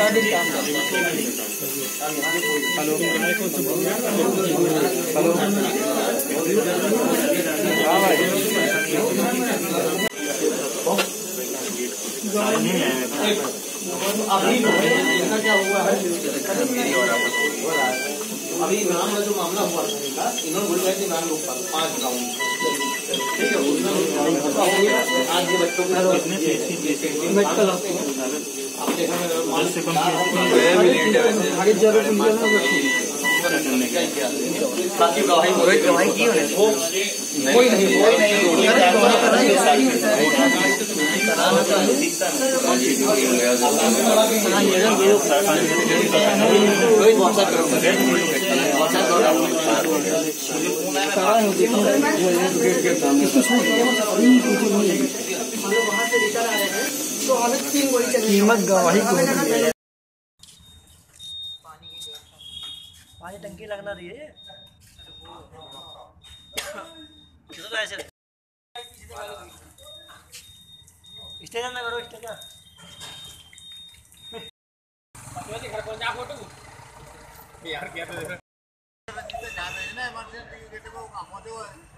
क्या हुआ है अभी इनाम का जो मामला हुआ था इन्होंने बोला कि इनाम लोग 5 गाँव ठीक है आज ये बच्चों गवाही की कोई नहीं कीमत गवाही को पानी टंकी लगना रही है ऐसे स्टेशन में करो स्टेशन यार क्या